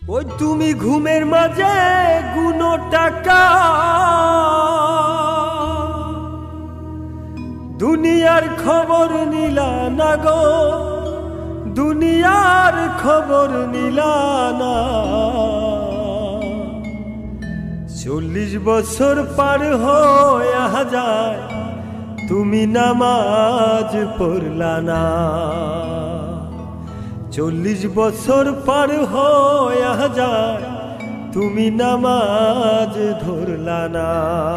ওই তুমি ঘুমের মাঝে গুনো টাকা, দুনিয়ার খবর নিলা না গো, দুনিয়ার খবর নিলা না। 40 বছর পার হয়ে যায় তুমি নামাজ পড়লা না। 40 বছর পার হয়ে যায় তুমি নামাজ ধরলা না।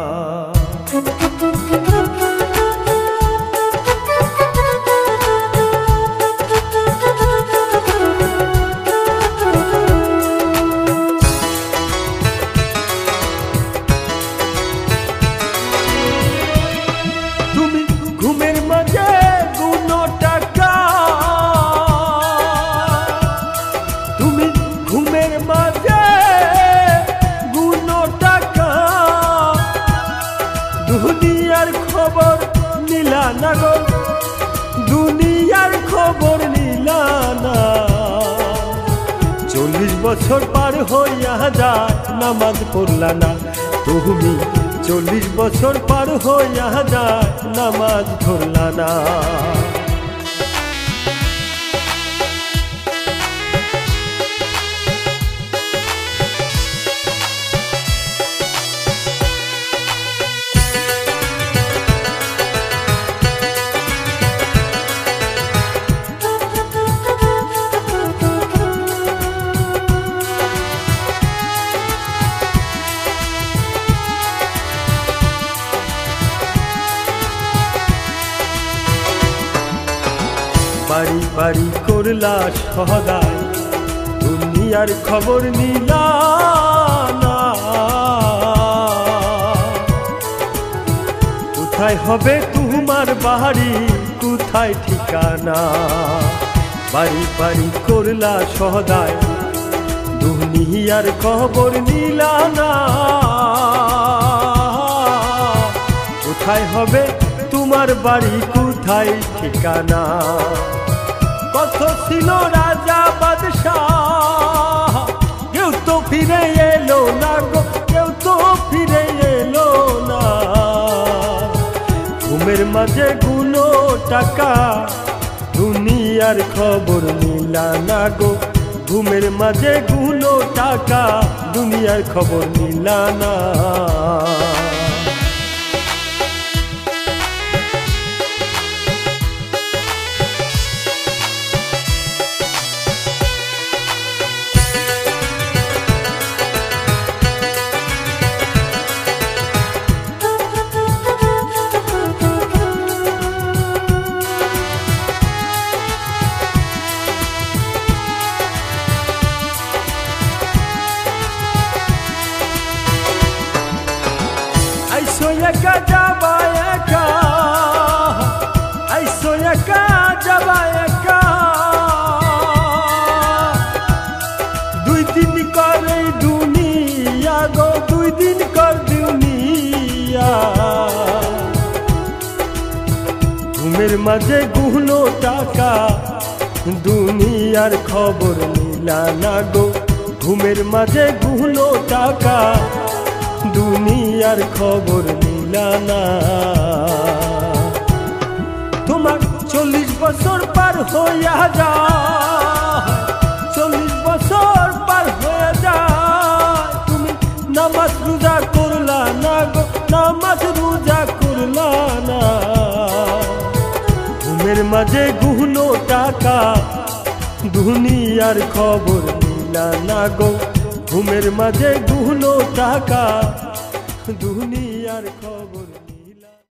তুমি ঘুমের মাঝে গুনো টাকা, তুমি ঘুমের মাঝে গুনো টাকা, দুনিয়ার খবর নিলা না গো, দুনিয়ার খবর নিলা না। 40 বছর পার হইয়া যায় নামাজ পড়লা না তুমি, 40 বছর পার হইয়া যায় নামাজ ধরলা না। বাড়ি বাড়ি করলা সদাই, দুনিয়ার খবর নিলা না। কোথায় হবে তোমার বাড়ি, কোথায় ঠিকানা? বাড়ি বাড়ি করলা সদাই, দুনিয়ার খবর নিলা না। কোথায় হবে তোমার বাড়ি, কোথায় ঠিকানা? কত ছিল রাজা বাদশাহ, কেউ তো ফিরে এলো না গো, কেউ তো ফিরে এলো না। ঘুমের মাঝে গুনো টাকা, দুনিয়ার খবর নিলা না গো, ঘুমের মাঝে গুনো টাকা, দুনিয়ার খবর নিলা না। আইসো একা যাবা একা, আইসো একা যাবা একা, 2 দিন করে দুনিয়া গো, 2 দিন কর দুনিয়া। ঘুমের মাঝে গুনো টাকা, দুনিয়ার খবর নিলা না গো, ঘুমের মাঝে গুনো টাকা, দুনিয়ার খবর নিলা না। তোমার 40 বছর পার হইয়া যায়, 40 বছর পার হয়ে যায় তুমি নামাজ রোজা করলা না গো, নামাজ রোজা করলা না। ঘুমের মাঝে গুনো টাকা, দুনিয়ার খবর নিলা না গো, ঘুমের মাঝে গুনো টাকা, দুনিয়ার খবর।